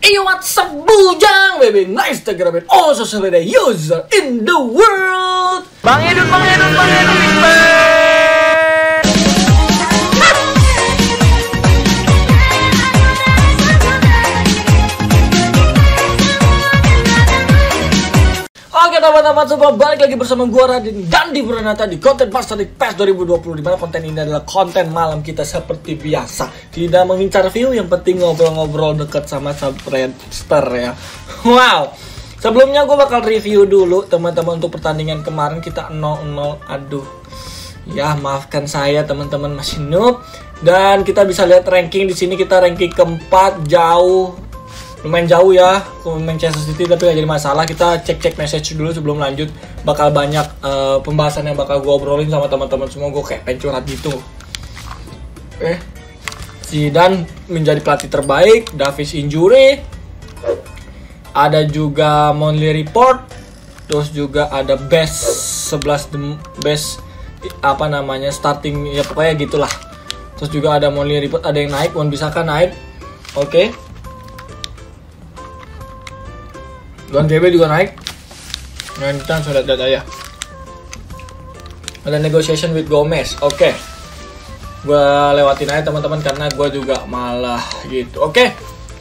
Yo, what's up, Bujang, baby? Nice to grab it. Oh, social media user in the world. Bang Edun, Big Man. Oke teman-teman semua, balik lagi bersama gua Radin dan di Pranata di konten Master League PES 2020, dimana konten ini adalah konten malam kita seperti biasa. Tidak mengincar view, yang penting ngobrol-ngobrol deket sama subscriber ya. Wow. Sebelumnya gue bakal review dulu teman-teman untuk pertandingan kemarin kita 0-0. Aduh. Ya, maafkan saya teman-teman, masih noob. Dan kita bisa lihat ranking di sini, kita ranking keempat, jauh. Lumayan jauh ya ke Manchester City, tapi gak jadi masalah. Kita cek message dulu sebelum lanjut. Bakal banyak pembahasan yang bakal gue obrolin sama teman-teman semua. Gue kayak pengen curhat gitu. Zidane menjadi pelatih terbaik. Davies injury. Ada juga Monthly Report. Terus juga ada best 11 best apa namanya starting, ya pokoknya gitulah. Terus juga ada Monthly Report, ada yang naik, Wan Bisaka naik. Oke. Don GB juga naik. Nah, kita langsung lihat aja. Ada negotiation with Gomez. Oke. Gua lewatin aja teman-teman karena gua juga malah gitu. Oke.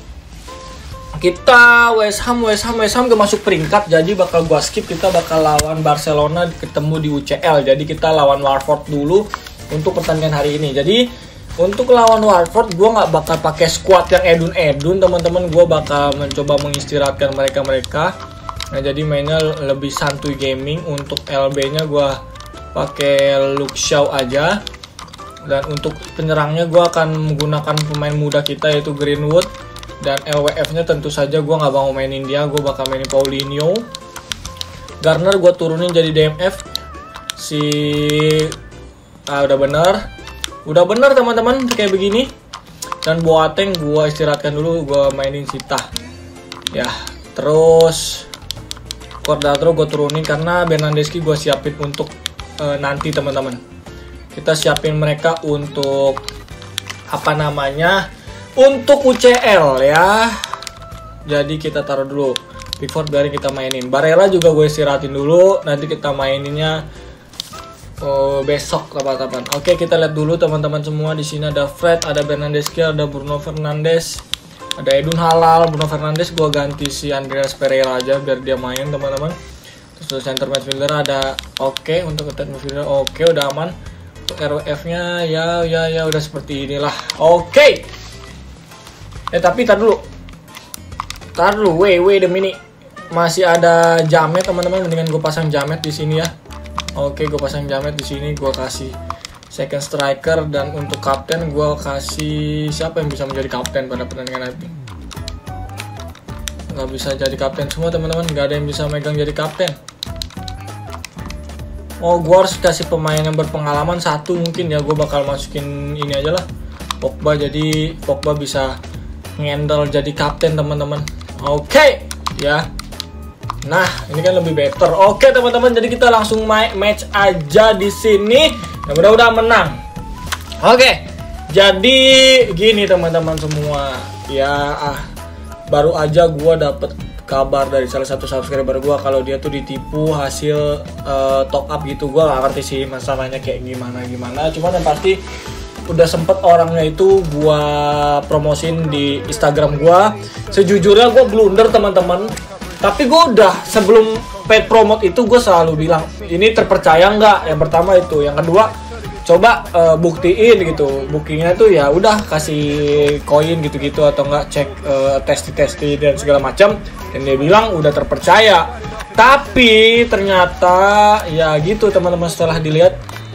Kita West Ham gak masuk peringkat, jadi bakal gua skip. Kita bakal lawan Barcelona ketemu di UCL. Jadi kita lawan Watford dulu untuk pertandingan hari ini. Jadi untuk lawan Watford, gue nggak bakal pakai squad yang edun teman-teman. Gue bakal mencoba mengistirahatkan mereka. Nah, jadi mainnya lebih santuy gaming. Untuk LB-nya gue pakai Luke Shaw aja. Dan untuk penyerangnya gue akan menggunakan pemain muda kita yaitu Greenwood. Dan LWF-nya tentu saja gue nggak mau mainin dia. Gue bakal mainin Paulinho. Garner gue turunin jadi DMF. Udah bener teman-teman kayak begini. Dan Boateng gua istirahatkan dulu, gua mainin Sita. Ya, terus Cordatro gua turunin karena Bernardeschi gua siapin untuk nanti teman-teman. Kita siapin mereka untuk apa namanya? Untuk UCL ya. Jadi kita taruh dulu. Pickford biarin kita mainin. Barella juga gue istirahatin dulu, nanti kita maininnya besok kapan-kapan. Oke, kita lihat dulu teman-teman semua. Di sini ada Fred, ada Bernardeschi, ada Bruno Fernandes, ada Edun Halal. Bruno Fernandes gua ganti si Andreas Pereira aja biar dia main teman-teman. Terus center midfielder ada oke. Untuk attack midfielder oke, udah aman. Untuk RWF-nya ya udah seperti inilah. Oke. Tapi tar dulu, wait a minute. Masih ada Jamet teman-teman, mendingan gue pasang Jamet di sini ya. Oke, gue pasang Jamet di sini. Gue kasih second striker, dan untuk kapten gue kasih siapa yang bisa menjadi kapten pada pertandingan nanti. Nggak bisa jadi kapten semua teman-teman, nggak ada yang bisa megang jadi kapten. Oh, gue harus kasih pemain yang berpengalaman satu mungkin ya. Gue bakal masukin ini aja lah, Pogba. Jadi Pogba bisa ngendal jadi kapten teman-teman. Oke, ya. Nah, ini kan lebih better. Oke, teman-teman, jadi kita langsung match aja di sini. Dan mudah-mudahan menang. Oke. Jadi gini teman-teman semua. Ya, baru aja gua dapet kabar dari salah satu subscriber gua kalau dia tuh ditipu hasil top up gitu. Gua gak ngerti sih masalahnya kayak gimana. Cuman yang pasti udah sempet orangnya itu gua promosin di Instagram gua. Sejujurnya gua blunder teman-teman. Tapi gue udah sebelum paid promote itu gue selalu bilang ini terpercaya nggak. Yang pertama itu, yang kedua coba buktiin gitu. Buktinya tuh ya udah kasih koin gitu-gitu atau enggak cek testi dan segala macam. Dan dia bilang udah terpercaya. Tapi ternyata ya gitu teman-teman, setelah dilihat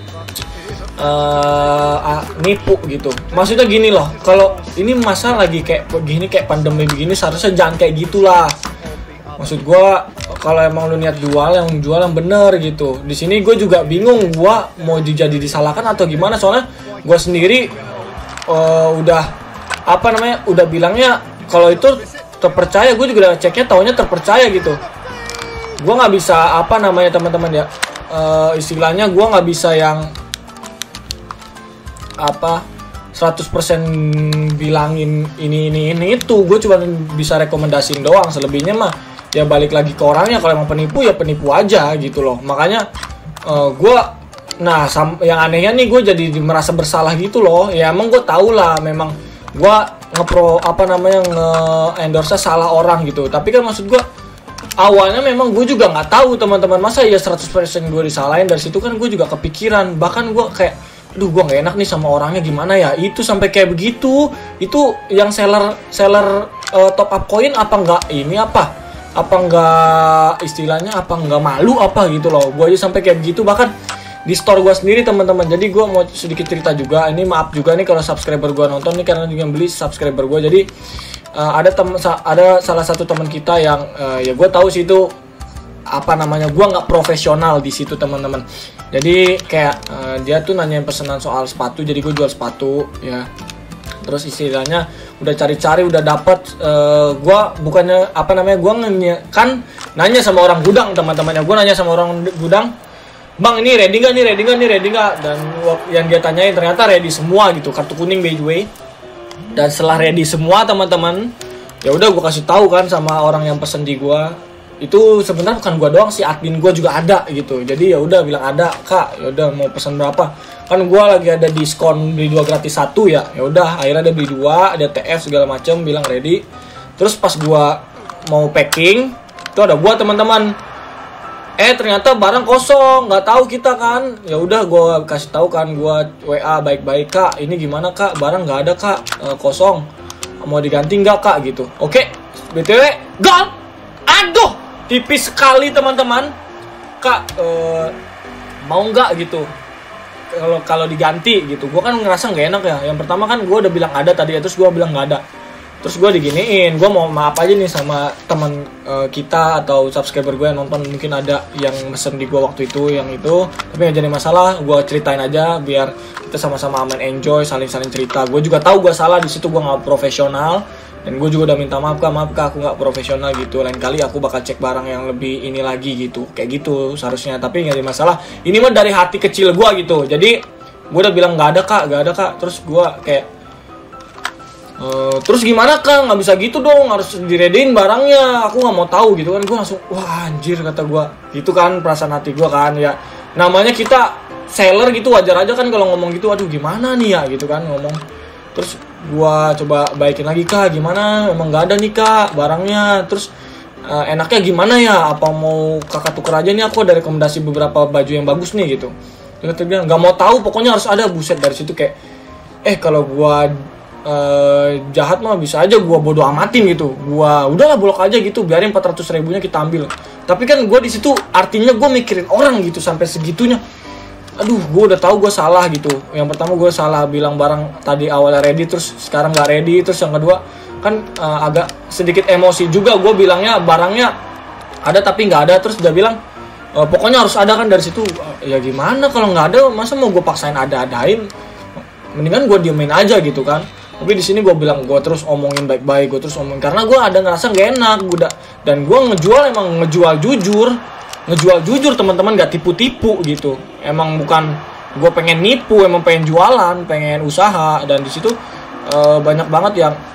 nipu gitu. Maksudnya gini loh, kalau ini masa lagi kayak begini, kayak pandemi begini, seharusnya jangan kayak gitulah. Maksud gue, kalau emang lu niat jual yang bener gitu. Di sini gue juga bingung, gue mau jadi disalahkan atau gimana. Soalnya gue sendiri udah bilangnya kalau itu terpercaya. Gue juga udah ceknya, taunya terpercaya gitu. Gue nggak bisa teman-teman ya. Istilahnya gue nggak bisa yang 100% bilangin ini itu. Gue cuma bisa rekomendasiin doang, selebihnya mah ya balik lagi ke orangnya. Kalau emang penipu ya penipu aja gitu loh. Makanya yang anehnya nih gue jadi merasa bersalah gitu loh. Ya emang gue tau lah, memang gue nge-endorse salah orang gitu. Tapi kan maksud gue awalnya memang gue juga nggak tahu teman-teman, masa ya 100% gue disalahin. Dari situ kan gue juga kepikiran, bahkan gue kayak aduh gue nggak enak nih sama orangnya, gimana ya itu sampai kayak begitu. Itu yang seller top up koin apa nggak istilahnya apa nggak malu apa gitu loh. Gue aja sampai kayak begitu bahkan di store gue sendiri teman-teman. Jadi gue mau sedikit cerita juga, ini maaf juga nih kalau subscriber gue nonton nih, karena juga beli subscriber gue. Jadi ada salah satu teman kita yang ya gue tahu sih itu gue nggak profesional di situ teman-teman. Jadi kayak dia tuh nanyain pesanan soal sepatu, jadi gue jual sepatu ya. Terus istilahnya udah cari-cari udah dapet, gue bukannya gue nanya sama orang gudang teman-temannya. Gue nanya sama orang gudang, bang ini ready nggak? Dan yang dia tanyain ternyata ready semua gitu, kartu kuning by the way. Dan setelah ready semua teman-teman, ya udah gue kasih tahu kan sama orang yang pesen di gue. Itu sebenarnya bukan gue doang sih, admin gue juga ada gitu. Jadi ya udah bilang ada kak, ya udah mau pesan berapa? Kan gue lagi ada diskon beli 2 gratis 1 ya. Ya udah akhirnya dia beli 2, ada TF segala macam, bilang ready. Terus pas gue mau packing, itu ada gue teman-teman. Ternyata barang kosong, nggak tahu kita kan. Ya udah gue kasih tahu kan, gue WA baik-baik, kak ini gimana kak, barang nggak ada kak, kosong, mau diganti nggak kak gitu. Oke, BTW gol, aduh tipis sekali teman-teman. Kak mau nggak gitu kalau diganti gitu. Gue kan ngerasa nggak enak ya. Yang pertama kan gue udah bilang ada tadi ya, terus gue bilang nggak ada. Terus gue diginiin, gue mau maaf aja nih sama teman kita atau subscriber gue yang nonton. Mungkin ada yang mesen di gue waktu itu yang itu, tapi nggak jadi masalah. Gue ceritain aja biar kita sama-sama aman, enjoy, saling cerita. Gue juga tahu gue salah di situ, gue nggak profesional. Dan gue juga udah minta maaf kak aku nggak profesional gitu. Lain kali aku bakal cek barang yang lebih ini lagi gitu, kayak gitu seharusnya. Tapi nggak ada masalah. Ini mah dari hati kecil gue gitu. Jadi gue udah bilang nggak ada kak. Terus gue kayak terus gimana kak, nggak bisa gitu dong, harus diredein barangnya. Aku nggak mau tahu gitu kan. Gue langsung wah anjir kata gue. Itu kan perasaan hati gue kan ya. Namanya kita seller gitu, wajar aja kan kalau ngomong gitu. Aduh gimana nih ya gitu kan ngomong. Terus gua coba baikin lagi kak, gimana emang nggak ada nih kak barangnya. Terus enaknya gimana ya, apa mau kakak tuker aja nih, aku ada rekomendasi beberapa baju yang bagus nih gitu. Dia bilang nggak mau tahu, pokoknya harus ada. Buset, dari situ kayak kalau gua jahat mah bisa aja gua bodo amatin gitu. Gua udahlah blok aja gitu, biarin 400 ribunya kita ambil. Tapi kan gua di situ artinya gua mikirin orang gitu sampai segitunya. Aduh, gue udah tahu gue salah gitu. Yang pertama gue salah bilang barang tadi awalnya ready, terus sekarang nggak ready. Terus yang kedua kan agak sedikit emosi juga. Gue bilangnya barangnya ada tapi nggak ada. Terus dia bilang pokoknya harus ada kan. Dari situ ya gimana kalau nggak ada, masa mau gue paksain ada-adain? Mendingan gue diemin aja gitu kan. Tapi di sini gue bilang, gue terus omongin baik-baik, gue terus omongin karena gue ada ngerasa nggak enak. Dan gue ngejual jujur teman-teman, gak tipu-tipu gitu. Emang bukan gue pengen nipu, emang pengen jualan, pengen usaha. Dan di situ banyak banget yang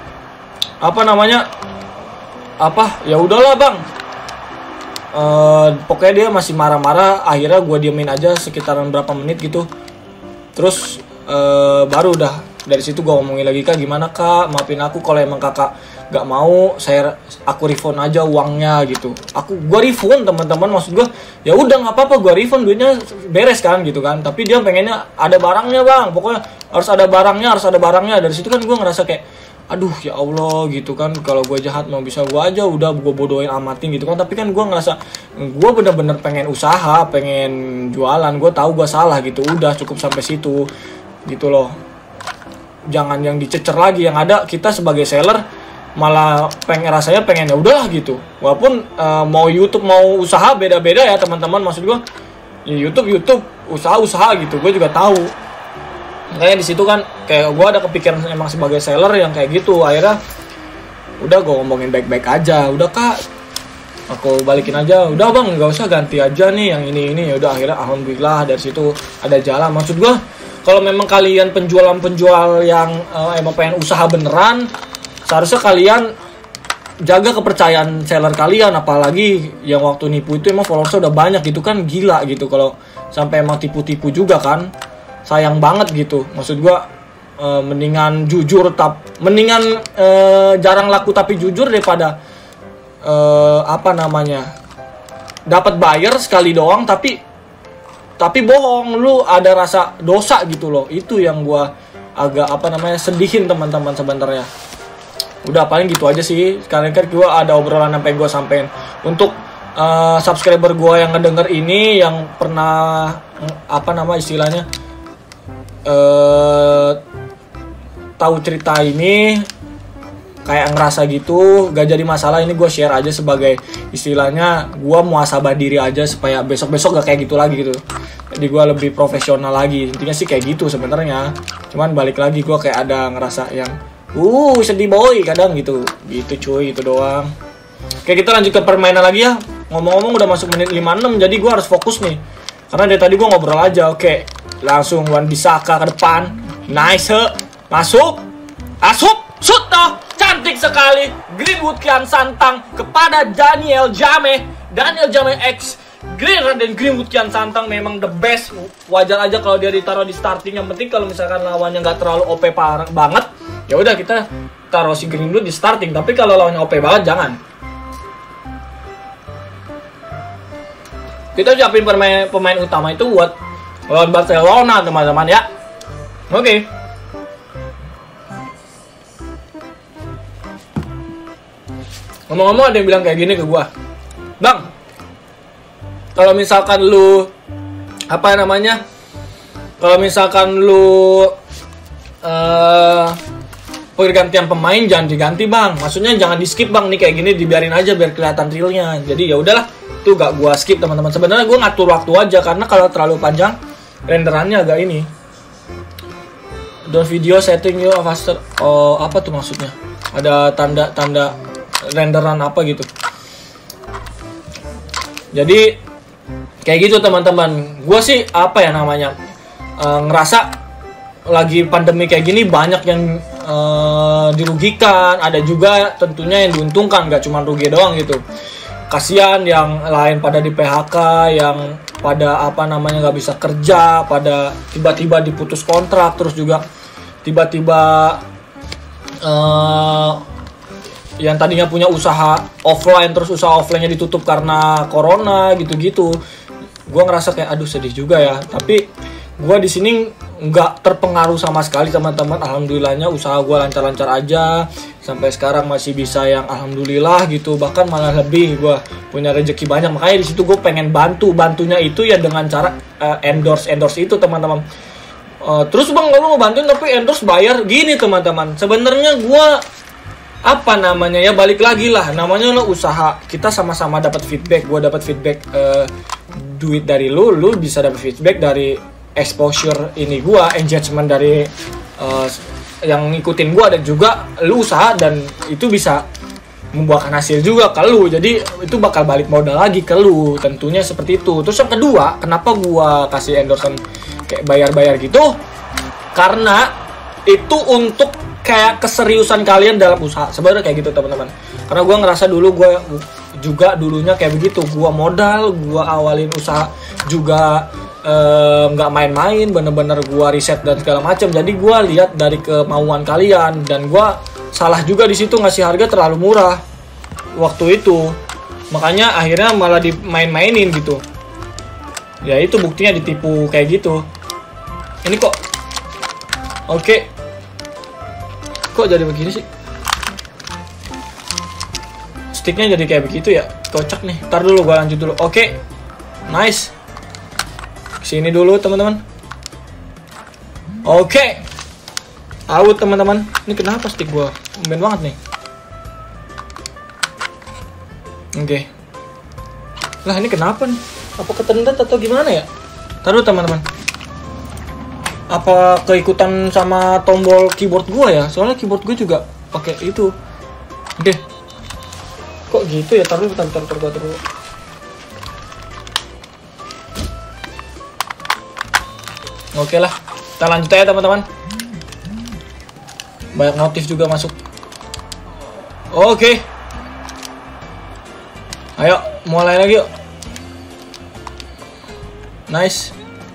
ya udahlah bang. Pokoknya dia masih marah-marah. Akhirnya gue diemin aja sekitaran berapa menit gitu. Terus baru udah dari situ gue ngomongin lagi, kak gimana kak, maafin aku kalau emang kakak gak mau, aku refund aja uangnya gitu. Gue refund teman-teman, maksud gue ya udah nggak apa-apa, gue refund, duitnya beres kan gitu kan. Tapi dia pengennya ada barangnya bang, pokoknya harus ada barangnya. Dari situ kan gue ngerasa kayak aduh ya Allah gitu kan. Kalau gue jahat mau bisa gue aja udah gue bodohin amatin gitu kan. Tapi kan gue ngerasa gue bener-bener pengen usaha, pengen jualan. Gue tahu gue salah gitu, udah cukup sampai situ gitu loh. Jangan yang dicecer lagi. Yang ada kita sebagai seller malah rasanya pengen ya udahlah gitu. Walaupun mau YouTube mau usaha beda-beda ya teman-teman, maksud gue ya YouTube usaha gitu. Gue juga tahu. Makanya di situ kan kayak gue ada kepikiran emang sebagai seller yang kayak gitu. Akhirnya udah gue ngomongin baik-baik aja. Udah kak, aku balikin aja. Udah bang, nggak usah ganti aja nih yang ini. Ya udah akhirnya alhamdulillah dari situ ada jalan. Maksud gue kalau memang kalian penjual yang emang pengen usaha beneran, seharusnya kalian jaga kepercayaan seller kalian. Apalagi yang waktu nipu itu emang followersnya udah banyak gitu kan, gila gitu kalau sampai emang tipu-tipu juga kan, sayang banget gitu. Maksud gua mendingan jujur, mendingan jarang laku tapi jujur daripada dapat buyer sekali doang tapi bohong, lu ada rasa dosa gitu loh. Itu yang gua agak sedihin teman-teman sebenarnya. Udah paling gitu aja sih. Sekarang kan gua ada obrolan sampai gua sampein. Untuk subscriber gua yang ngedenger ini, yang pernah istilahnya tahu cerita ini, kayak ngerasa gitu, gak jadi masalah. Ini gue share aja sebagai istilahnya gue muhasabah diri aja supaya besok-besok gak kayak gitu lagi gitu. Jadi gue lebih profesional lagi. Intinya sih kayak gitu sebenarnya. Cuman balik lagi gue kayak ada ngerasa yang sedih boy kadang gitu. Gitu cuy, itu doang. Oke, kita lanjut ke permainan lagi ya. Ngomong-ngomong udah masuk menit 56, jadi gue harus fokus nih. Karena dari tadi gue ngobrol aja. Oke, langsung Wan Bisaka ke depan. Nice, masuk. Asup, shoot toh. Cantik sekali, Greenwood Kian Santang kepada Daniel Jammeh X Green. Dan Greenwood Kian Santang memang the best. Wajar aja kalau dia ditaruh di starting. Yang penting kalau misalkan lawannya nggak terlalu OP banget, ya udah kita taruh si Greenwood di starting. Tapi kalau lawannya OP banget jangan. Kita siapin pemain utama itu buat lawan Barcelona teman-teman ya. Oke. Ngomong-ngomong ada yang bilang kayak gini ke gua, Bang, kalau misalkan lu pergantian pemain jangan diganti bang, maksudnya jangan di skip bang, nih kayak gini dibiarin aja biar kelihatan realnya. Jadi ya udahlah, tuh gak gua skip teman-teman. Sebenarnya gua ngatur waktu aja karena kalau terlalu panjang renderannya agak ini. Don't video setting you faster. Oh, apa tuh maksudnya? Ada tanda renderan apa gitu. Jadi kayak gitu teman-teman. Gue sih ngerasa lagi pandemi kayak gini banyak yang dirugikan, ada juga tentunya yang diuntungkan, gak cuma rugi doang gitu. Kasihan yang lain pada di PHK, yang pada nggak bisa kerja, pada tiba-tiba diputus kontrak, terus juga tiba-tiba yang tadinya punya usaha offline, terus usaha offline-nya ditutup karena corona gitu-gitu. Gue ngerasa kayak aduh sedih juga ya. Tapi gue di sini nggak terpengaruh sama sekali teman-teman. Alhamdulillahnya usaha gue lancar-lancar aja. Sampai sekarang masih bisa yang alhamdulillah gitu. Bahkan malah lebih, gue punya rezeki banyak. Makanya di situ gue pengen bantunya itu ya dengan cara endorse itu teman-teman. Terus bang kalau mau bantuin tapi endorse bayar gini teman-teman. Sebenarnya gue balik lagi lah, namanya lo usaha, kita sama-sama dapat feedback. Gue dapat feedback duit dari lu bisa dapat feedback dari exposure ini gue, engagement dari yang ngikutin gue, dan juga lu usaha dan itu bisa membuahkan hasil juga ke lu. Jadi itu bakal balik modal lagi ke lu, tentunya seperti itu. Terus yang kedua, kenapa gue kasih endorsement kayak bayar-bayar gitu? Karena itu untuk kayak keseriusan kalian dalam usaha. Sebenarnya kayak gitu teman-teman. Karena gue ngerasa dulu gue juga dulunya kayak begitu. Gue modal, gue awalin usaha juga nggak main-main, bener-bener gue riset dan segala macam. Jadi gue lihat dari kemauan kalian, dan gue salah juga di situ ngasih harga terlalu murah waktu itu. Makanya akhirnya malah dimain-mainin gitu. Ya itu buktinya ditipu kayak gitu. Ini kok oke. Kok jadi begini sih? Sticknya jadi kayak begitu ya? Kocak nih. Ntar dulu, gue lanjut dulu. Oke. Nice. Sini dulu teman-teman. Oke. Out teman-teman. Ini kenapa stick gue? Tumben banget nih. Oke. Lah ini kenapa nih? Apa ketendet atau gimana ya? Ntar dulu teman-teman. Apa keikutan sama tombol keyboard gue ya? Soalnya keyboard gue juga pakai itu. Oke. Kok gitu ya? Taruh. Oke lah. Kita lanjut aja teman-teman. Banyak notif juga masuk. Oke. Ayo, mulai lagi yuk. Nice.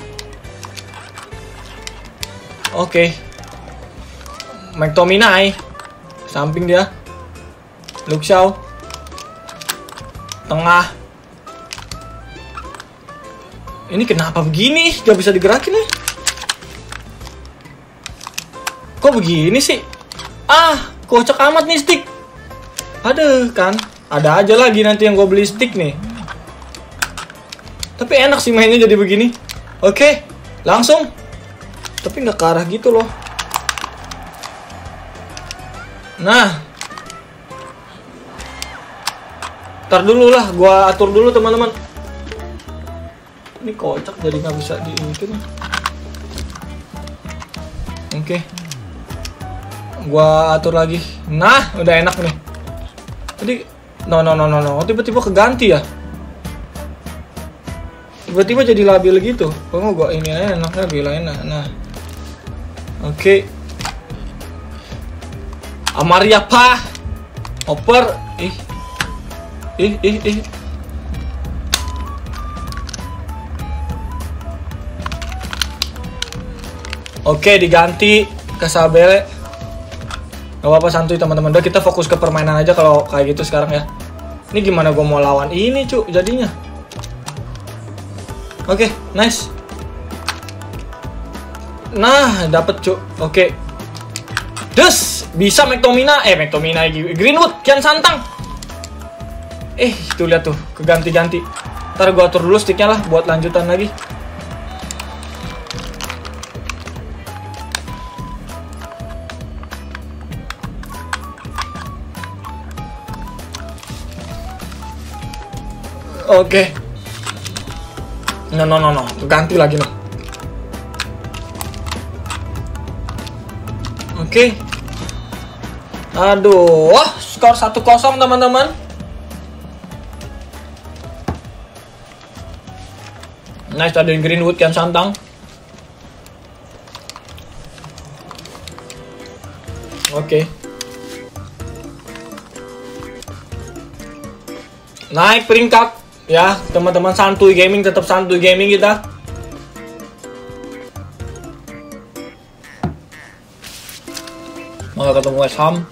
Oke. McTominay. Samping dia. Luke Shaw. Tengah. Ini kenapa begini? Gak bisa digerakin nih. Kok begini sih? Ah, kocak amat nih stick. Aduh kan. Ada aja lagi nanti yang gue beli stick nih. Tapi enak sih mainnya jadi begini. Oke, langsung. Tapi nggak ke arah gitu loh. Nah, ntar dulu lah, gue atur dulu teman-teman. Ini kocak jadi nggak bisa diikutin. Oke, gue atur lagi. Nah, udah enak nih. Tadi, no. Tiba-tiba keganti ya. Tiba-tiba jadi labil gitu. Oh, gue ini aja enaknya bilang enak. Nah, oke. Amaria Pah. Oper. Oke, diganti ke Sabele. Gak apa-apa, santuy teman-teman. Udah, kita fokus ke permainan aja kalau kayak gitu sekarang ya. Ini gimana gue mau lawan ini cu jadinya. Oke, nice. Nah, dapet cu. Oke. Des, bisa McTominay Greenwood, Kian Santang. Tuh lihat tuh, keganti-ganti. Ntar gue atur dulu sticknya lah buat lanjutan lagi. Oke. No. Ganti lagi no. Oke. Aduh, skor 1-0 teman-teman. Nice, ada Greenwood, Kian Santang. Oke. Naik peringkat. Ya, teman-teman, santuy gaming, tetap santuy gaming kita. Mau ketemu West Ham.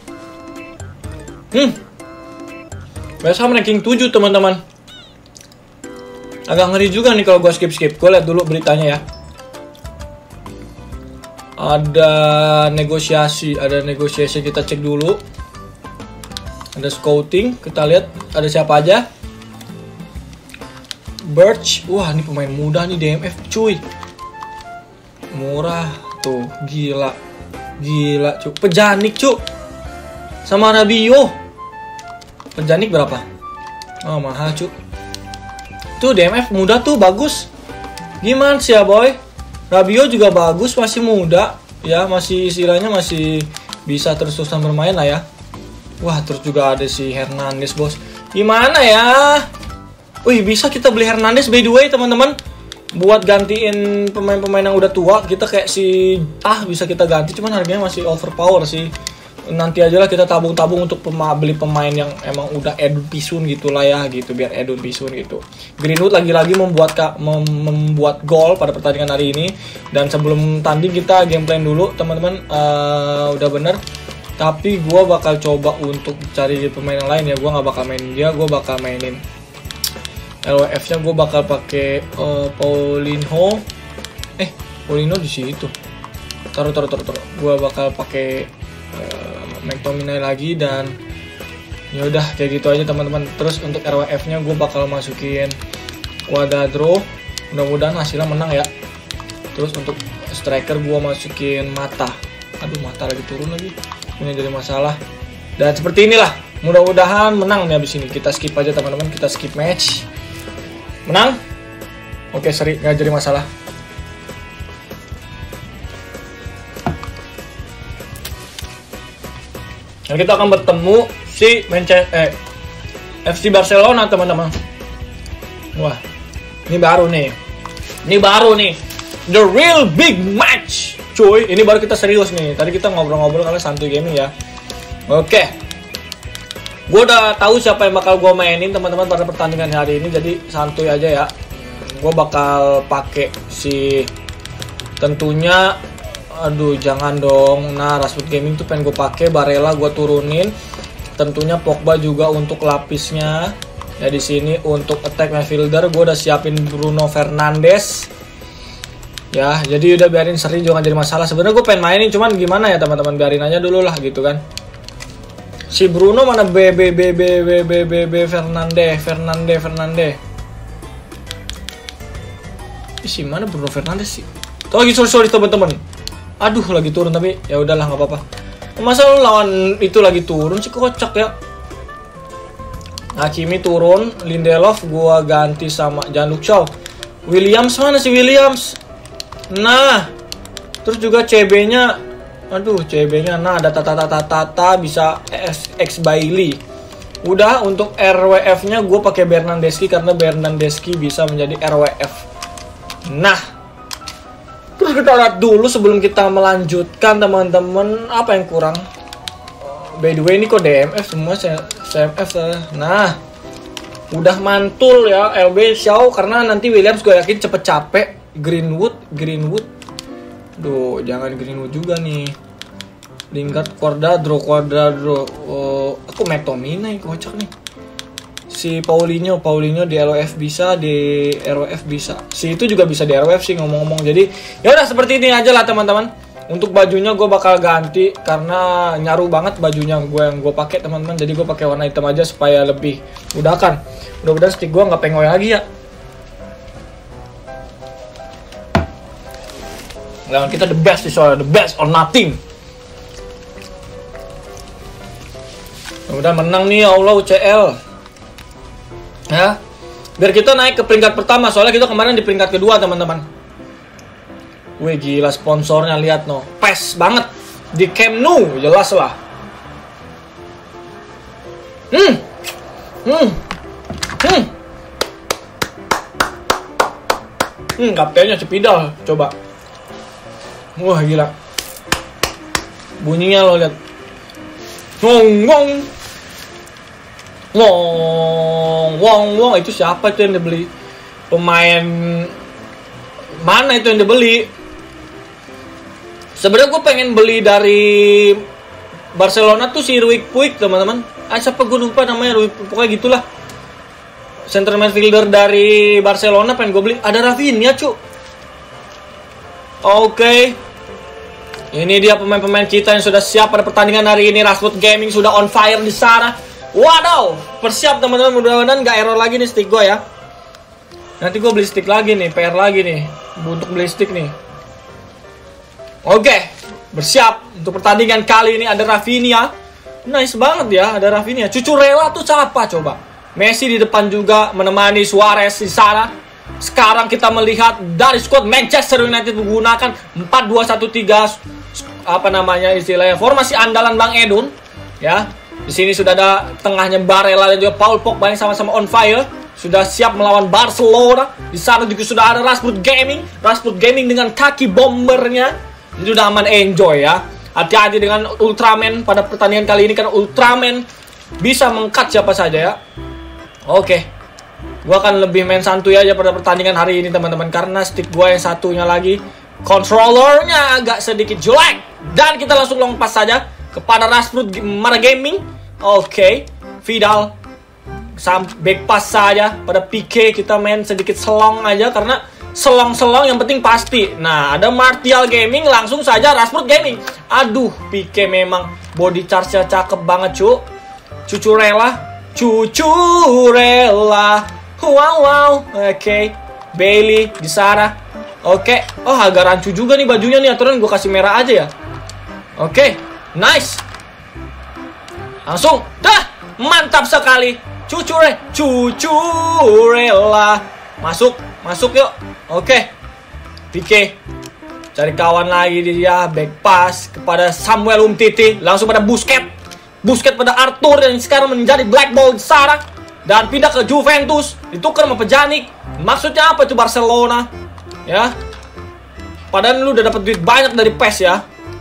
West Ham ranking 7, teman-teman. Agak ngeri juga nih kalau gue skip. Gue lihat dulu beritanya ya. Ada negosiasi kita cek dulu. Ada scouting, kita lihat ada siapa aja. Birch, wah ini pemain muda nih DMF cuy. Murah tuh, gila cu. Pejanik cu. Sama Rabiot. Pejanik berapa? Oh mahal cu. Tuh DMF muda tuh bagus. Gimana sih ya boy? Rabiot juga bagus, masih muda. Ya masih istilahnya masih bisa terus-terusan bermain lah ya. Wah terus juga ada si Hernandez bos. Gimana ya? Wih, bisa kita beli Hernandez by the way teman-teman. Buat gantiin pemain-pemain yang udah tua. Kita kayak si bisa kita ganti. Cuman harganya masih overpower sih. Nanti aja lah kita tabung-tabung untuk beli pemain yang emang udah edun pisun gitu lah ya gitu. Biar edun pisun gitu. Greenwood lagi-lagi membuat gol pada pertandingan hari ini. Dan sebelum tanding kita game plan dulu teman-teman. Udah bener. Tapi gue bakal coba untuk cari pemain yang lain ya. Gue gak bakal mainin dia. Gue bakal mainin LWF-nya gue bakal pakai Paulinho. Paulinho di situ. Taruh. Gue bakal pakai McTominay lagi dan ya udah kayak gitu aja teman-teman. Terus untuk RWF-nya gue bakal masukin Cuadrado. Mudah-mudahan hasilnya menang ya. Terus untuk striker gue masukin Mata. Aduh, Mata lagi turun lagi. Ini jadi masalah. Dan seperti inilah. Mudah-mudahan menang nih abis ini. Kita skip aja teman-teman. Kita skip match. Menang? Oke, seri, nggak jadi masalah. Dan kita akan bertemu si FC Barcelona teman-teman. Wah, ini baru nih. The real big match. cuy. Ini baru kita serius nih. Tadi kita ngobrol-ngobrol kali santuy gaming ya. Oke. Gue udah tahu siapa yang bakal gue mainin teman-teman pada pertandingan hari ini. Jadi santuy aja ya. Gue bakal pakai si tentunya, aduh jangan dong. Nah, Rashford Gaming tuh pengen gue pakai. Barella gue turunin. Tentunya Pogba juga untuk lapisnya. Ya di sini untuk attack midfielder gue udah siapin Bruno Fernandes. Ya, jadi udah biarin seri jangan jadi masalah. Sebenarnya gue pengen mainin cuman gimana ya teman-teman, biarin aja dulu lah gitu kan. Si Bruno mana Fernandes. Si mana Bruno Fernandes sih? Oh, sorry teman-teman. Aduh, lagi turun tapi ya udahlah nggak apa-apa. Masa lu lawan itu lagi turun sih, kocak ya. Hakimi turun, Lindelof gua ganti sama Jean-Luc Shaw. Williams mana sih Williams? Nah, terus juga CB-nya, aduh CB-nya, nah ada tata bisa X Bailey. Udah untuk RWF-nya gue pakai Bernardeschi karena Bernardeschi bisa menjadi RWF. Nah, terus kita lihat dulu sebelum kita melanjutkan teman-teman apa yang kurang. By the way ini kok DMF semua CMF. Nah, udah mantul ya LB Shaw karena nanti Williams gue yakin cepet capek. Greenwood. Duh, jangan Greenwood juga nih. Lingard, Cuadrado. Aku McTominay kocak nih. Si Paulinho di LOF bisa, di ROF bisa. Si itu juga bisa di ROF sih ngomong-ngomong. Jadi, ya udah seperti ini aja lah teman-teman. Untuk bajunya gue bakal ganti karena nyaru banget bajunya yang gue pakai teman-teman. Jadi gue pakai warna hitam aja supaya lebih mudahkan. Mudah-mudahan stick gue nggak pengoy lagi ya. Lawan kita the best sih soalnya, the best or nothing. Udah menang nih ya Allah UCL. Ya. Biar kita naik ke peringkat pertama soalnya kita kemarin di peringkat kedua teman-teman. Wih gila sponsornya lihat no, PES banget di Camp Nou jelas lah. Kaptennya Cepidal coba. Wah gila. Bunyinya lo lihat. Wong itu siapa itu yang dibeli? Pemain mana itu yang dibeli? Sebenarnya gue pengen beli dari Barcelona tuh si Rui Puig teman-teman. Siapa gue lupa namanya, pokoknya gitulah. Center midfielder dari Barcelona pengen gue beli. Ada Rafinha cu. Oke. Ini dia pemain-pemain kita yang sudah siap pada pertandingan hari ini. Rashford Gaming sudah on fire di sana. Waduh, persiap teman-teman, mudah-mudahan gak error lagi nih stick gue ya. Nanti gue beli stick lagi nih, PR lagi nih untuk beli stick nih. Oke, bersiap untuk pertandingan kali ini. Ada Rafinha. Nice banget ya, ada Rafinha. Cucurella tuh siapa coba? Messi di depan juga menemani Suarez di sana. Sekarang kita melihat dari squad Manchester United menggunakan 4-2-1-3 apa namanya istilahnya formasi andalan Bang Edun ya. Di sini sudah ada tengahnya Barella dan juga Paul Pogba yang sama-sama on fire. Sudah siap melawan Barcelona. Di sana juga sudah ada Rashford Gaming dengan kaki bombernya. Itu udah aman, enjoy ya. Hati-hati dengan Ultraman pada pertandingan kali ini karena Ultraman bisa meng-cut siapa saja ya. Oke. Gua akan lebih main santuy aja pada pertandingan hari ini teman-teman karena stick gua yang satunya lagi controllernya agak sedikit jelek. Dan kita langsung long pass saja kepada Rashford Gaming. Oke. Vidal back pass saja pada Pique, kita main sedikit selong aja karena selong-selong yang penting pasti. Nah, ada Martial Gaming, langsung saja Rashford Gaming. Aduh, Pique memang body charge-nya cakep banget, cu. Cucurella. Wow. Oke. Bailey di sana. Oke. Oh, agak rancu juga nih bajunya nih, aturan gue kasih merah aja ya. Oke. Nice. Langsung. Dah, mantap sekali. Cucurella. Masuk yuk. Oke. Pique. Cari kawan lagi dia. Back pass kepada Samuel Umtiti. Langsung pada Busquets pada Arthur yang sekarang menjadi black ball di sana. Dan pindah ke Juventus. Ditukar sama Pjanic. Maksudnya apa itu Barcelona? Ya. Padahal lu udah dapat duit banyak dari PES ya.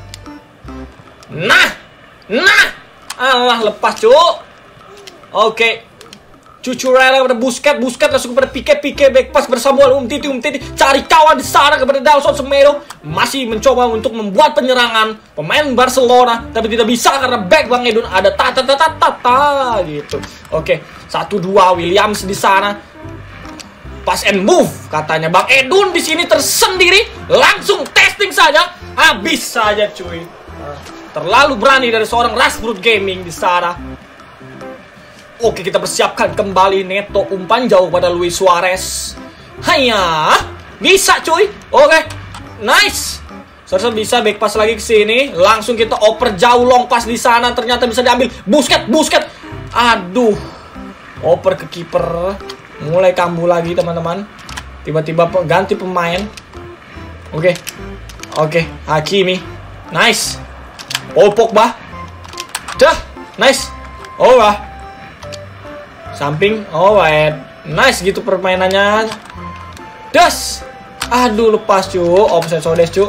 Nah. Alah, lepas, Cuk. Oke. Cucurella pada Busquets langsung kepada Pique back pass bersama Umtiti cari kawan di sana kepada Nelson Semedo, masih mencoba untuk membuat penyerangan pemain Barcelona tapi tidak bisa karena back Bang Edun ada tata gitu. Oke, 1-2 Williams di sana. Pass and move katanya Bang Edun di sini tersendiri, langsung testing saja, habis saja cuy. Terlalu berani dari seorang Rashford Gaming di sana. Oke, kita persiapkan kembali. Neto umpan jauh pada Luis Suarez. Hanya bisa cuy. Oke, nice. Seharusnya bisa back pass lagi ke sini. Langsung kita oper jauh long pass di sana. Ternyata bisa diambil. Busquets. Aduh. Oper ke kiper. Mulai kambuh lagi teman-teman. Tiba-tiba ganti pemain. Oke, Hakimi. Nice. Oh, Pogba. Dah, nice. Oh, wah. Samping, nice gitu permainannya. Das. Aduh, lepas cu. Offside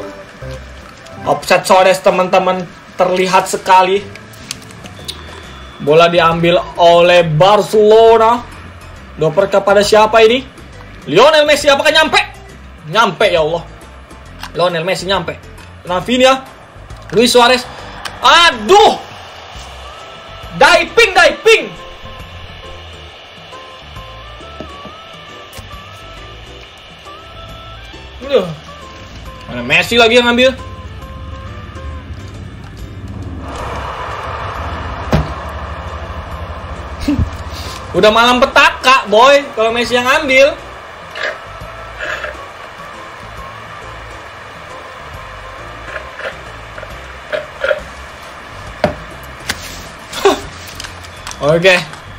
Sodes teman-teman, terlihat sekali. Bola diambil oleh Barcelona. Doper kepada siapa ini? Lionel Messi, apakah nyampe? Nyampe, ya Allah. Lionel Messi nyampe. Rafinha, Luis Suarez. Aduh. Diving. Mana Messi lagi yang ngambil? Udah malam petaka, boy. Kalau Messi yang ngambil. Oke.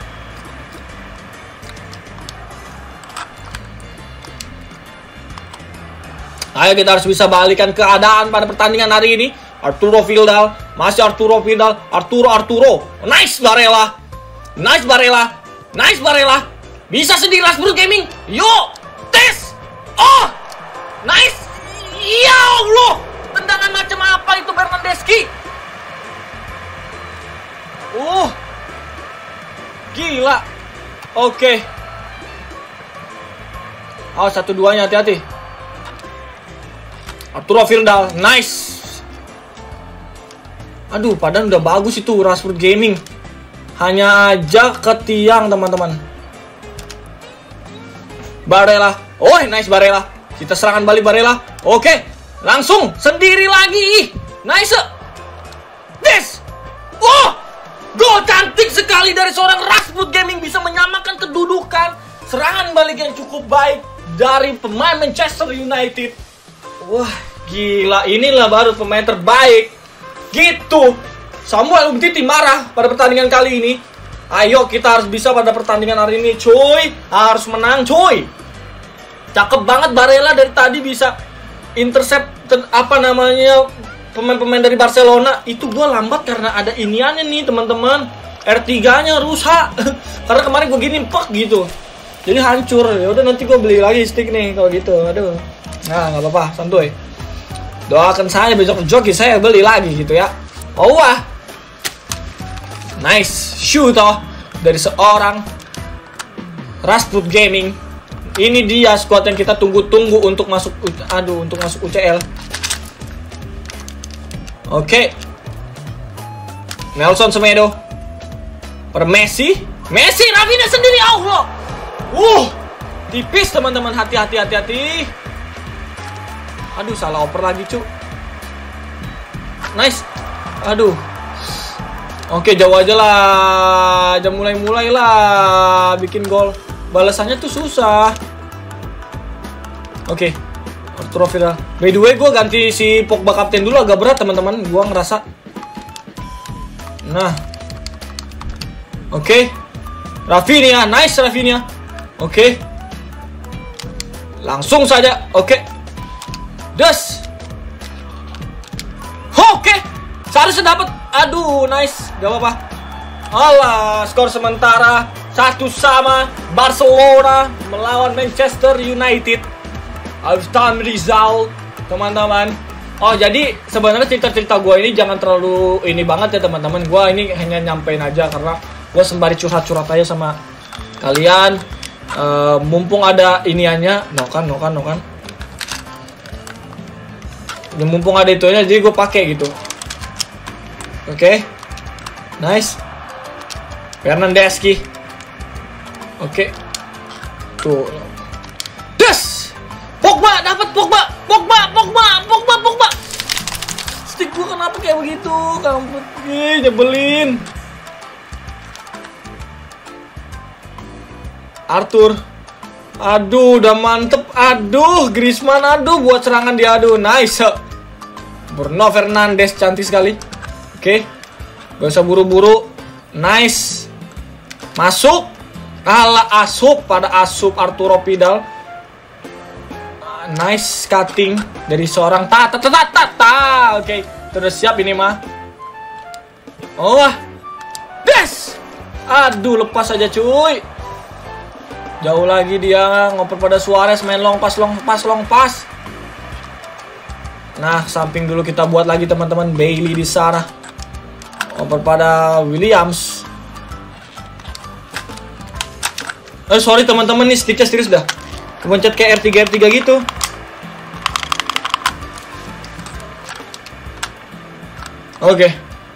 Ayo kita harus bisa balikan keadaan pada pertandingan hari ini. Arturo Vidal, masih Arturo Vidal, Arturo. Nice Barella. Bisa sendiri Rashford Gaming. Yuk, tes. Oh, nice. Ya Allah, tendangan macam apa itu Bernardeschi? Gila. Oke. Oh, 1-2-nya hati-hati. Arturo Vidal, nice. Aduh, padahal udah bagus itu Rashford Gaming. Hanya aja ke tiang, teman-teman. Barella. Oh, nice Barella. Kita serangan balik Barella. Oke, langsung sendiri lagi. Nice. This. Oh, gol cantik sekali dari seorang Rashford Gaming, bisa menyamakan kedudukan. Serangan balik yang cukup baik dari pemain Manchester United. Wah, gila. Inilah baru pemain terbaik. Gitu. Samuel Umtiti marah pada pertandingan kali ini. Ayo, kita harus bisa pada pertandingan hari ini, cuy. Harus menang, cuy. Cakep banget Barella dari tadi bisa intercept pemain-pemain dari Barcelona. Itu gue lambat karena ada iniannya nih, teman-teman. R3-nya rusak. Karena kemarin gue gini gitu. Jadi hancur. Ya udah, nanti gue beli lagi stick nih kalau gitu. Aduh. Nah, nggak apa-apa, santuy. Doakan saya besok joki saya beli lagi gitu ya. Oh wah. Nice shoot dari seorang Rashford Gaming. Ini dia squad yang kita tunggu-tunggu untuk masuk UCL. Oke. Nelson Semedo. Per Messi, Rafinha sendiri, Allah. Tipis teman-teman, hati-hati. Aduh, salah oper lagi, cu. Nice. Aduh. Oke, jauh aja lah. Jangan mulai lah bikin gol. Balasannya tuh susah. Oke. Arturo Vidal. By the way, gue ganti si Pogba kapten dulu, agak berat teman-teman. Gue ngerasa. Nah. Oke. Rafinha, nice Rafinha. Oke. Langsung saja. Oke. Des. Oke. Seharusnya dapat. Aduh, nice. Gak apa-apa. Alah, skor sementara 1-1 Barcelona melawan Manchester United. Halftime result teman-teman. Oh, jadi sebenarnya cerita-cerita gue ini jangan terlalu ini banget ya teman-teman. Gue ini hanya nyampein aja karena gue sembari curhat-curhat aja sama kalian. Mumpung ada iniannya, no kan. Ya, mumpung ada itunya, jadi gue pakai gitu. Oke. Nice. Fernandeski. Oke. Tuh. Des. Pogba dapat Pogba. Stick gua kenapa kayak begitu? Kampret, nyebelin. Arthur. Aduh, udah mantep. Aduh, Griezmann, aduh buat serangan dia, aduh, nice. Bruno Fernandes cantik sekali. Oke. Gak usah buru-buru. Nice. Masuk. Ala asup pada asup Arturo Vidal. Nice cutting dari seorang Oke, sudah siap ini mah. Oh, des. Aduh, lepas aja cuy. Jauh lagi dia ngoper pada Suarez, main long pass. Nah, samping dulu kita buat lagi teman-teman. Bailey di sana. Ngoper pada Williams. Sorry teman-teman, nih sticknya serius dah. Kepencet kayak R3 gitu. Oke.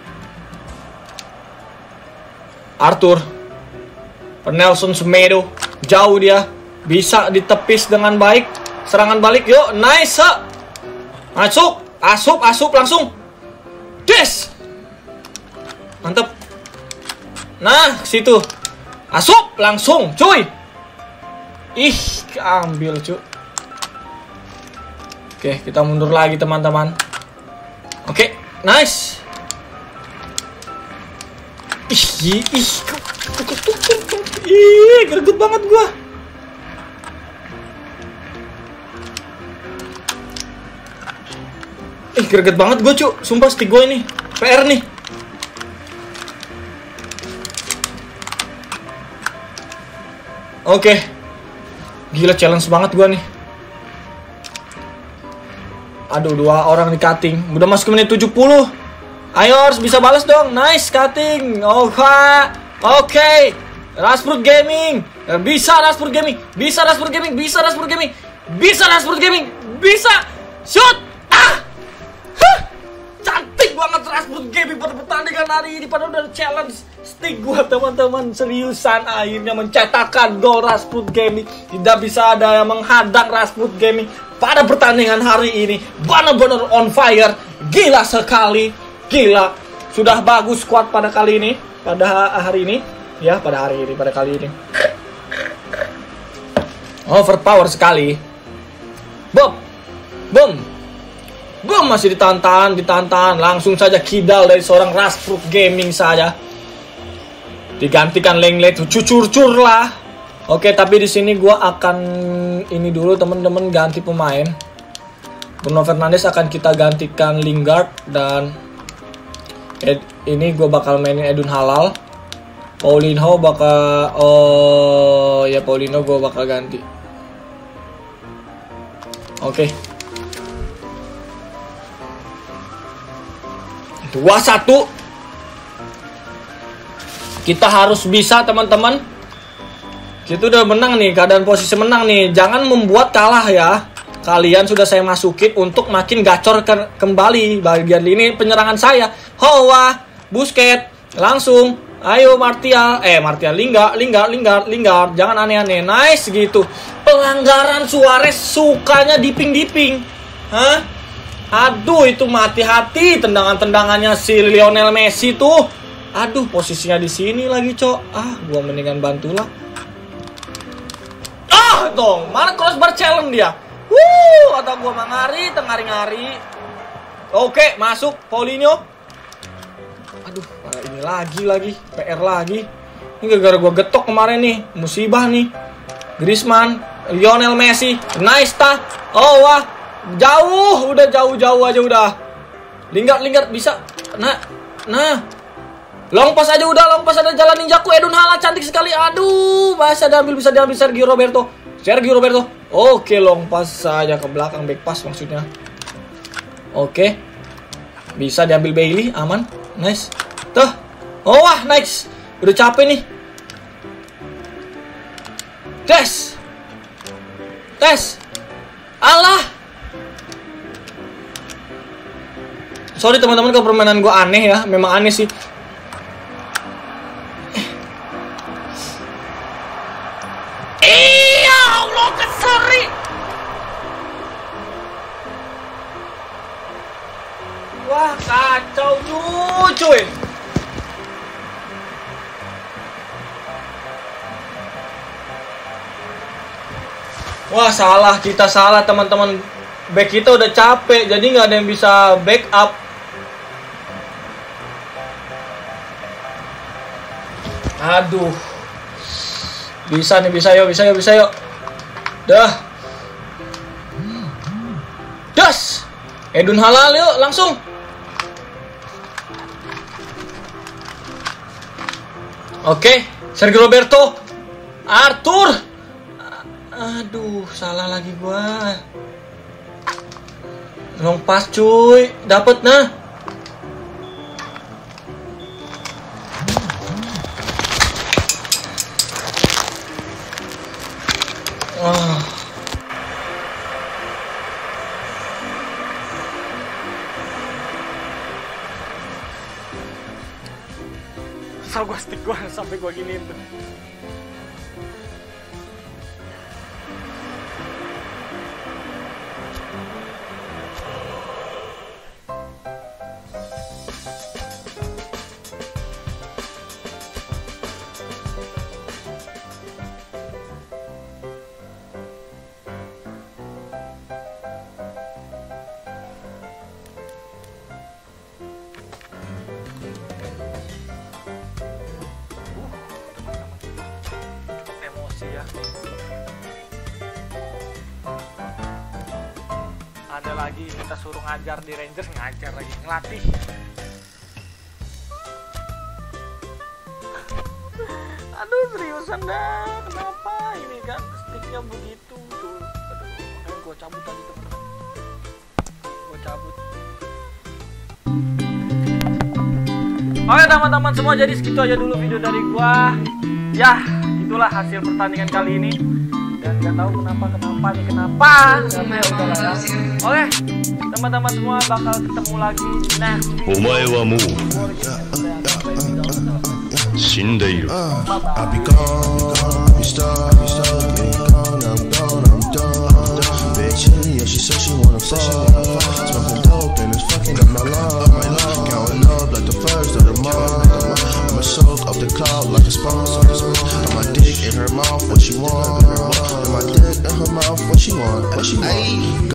Arthur. Nelson Semedo. Jauh dia. Bisa ditepis dengan baik. Serangan balik, yuk. Nice. Masuk. Asup langsung. Des. Mantap. Nah, situ. Asup langsung, cuy. Ih, ambil cuy. Oke, kita mundur lagi teman-teman. Oke, nice. Ih, greget banget gua. Greget banget gua cuy. Sumpah stick gua ini PR nih. Oke. Gila, challenge banget gua nih. Aduh, 2 orang di cutting. Udah masuk ke menit 70. Ayo, harus bisa balas dong. Nice cutting. Oke. Rashford Gaming. Bisa Rashford Gaming. Bisa. Shoot. Cantik banget Rashford Gaming pada pertandingan hari ini. Padahal udah challenge stick gua teman-teman. Seriusan, akhirnya mencetakkan gol Rashford Gaming. Tidak bisa ada yang menghadang Rashford Gaming pada pertandingan hari ini. Benar-benar on fire. Gila sekali. Gila. Sudah bagus squad pada kali ini. Pada kali ini. Overpower sekali. Boom. Masih ditantang. Langsung saja kidal dari seorang Rashford Gaming saja. Digantikan Lenglet, cucur lah. Oke, tapi di sini gua akan ini dulu teman-teman, ganti pemain. Bruno Fernandes akan kita gantikan Lingard dan ini gua bakal mainin Eden Halal. Paulinho bakal Paulinho gua bakal ganti. Oke. 2-1. Kita harus bisa teman-teman. Kita udah menang nih, keadaan posisi menang nih. Jangan membuat kalah ya. Kalian sudah saya masukin untuk makin gacor kembali bagian ini penyerangan saya. Busquets langsung. Ayo Martial, Lingard. Jangan aneh-aneh. Nice gitu. Pelanggaran Suarez sukanya diping. Aduh, itu hati-hati tendangannya si Lionel Messi tuh. Aduh, posisinya di sini lagi, Cok. Gua mendingan bantulah. Dong, mana crossbar challenge dia? Atau gua mangari, tengari-ngari. Oke, masuk Paulinho. Aduh, ini lagi PR lagi. Ini gara-gara gua getok kemarin nih, musibah nih. Griezmann, Lionel Messi, nice tah. Jauh, udah jauh aja udah. Lingard bisa. Nah. Long pass aja udah, ada jalan ninjaku. Eden Halal cantik sekali. Aduh, bisa diambil Sergio Roberto. Oke, long pass saja ke belakang, back pass maksudnya. Oke. Bisa diambil Bailey, aman. Nice. Tuh. Oh, wah, nice. Udah capek nih. Tes. Alah. Sorry teman-teman kalau permainan gue aneh ya. Memang aneh sih. Iya, Allah keseri. Wah, kacau cuy. Wah, kita salah teman-teman. Back kita udah capek, jadi nggak ada yang bisa backup. Aduh. Bisa yuk. Dah. Das. Edun halal yuk, langsung. Oke, Sergio Roberto. Arthur. Aduh, salah lagi gua. Long pass cuy, dapat nah. Gua stick gua sampai gua giniin tuh. Ya. Ada lagi kita suruh ngajar di Rangers, ngajar lagi, ngelatih. Aduh, seriusan dah, kenapa ini kan sticknya begitu tuh. Aduh, makanya gue cabut tadi teman-teman. Gue cabut. Oke teman-teman semua, jadi segitu aja dulu video dari gua. Ya, itulah hasil pertandingan kali ini. Dan gak tahu kenapa tapi ya udahlah ya. Oke, teman-teman semua bakal ketemu lagi di next soak up the cloud like a sponge. Got my dick in her mouth, what she want? And my dick in her mouth, what she want?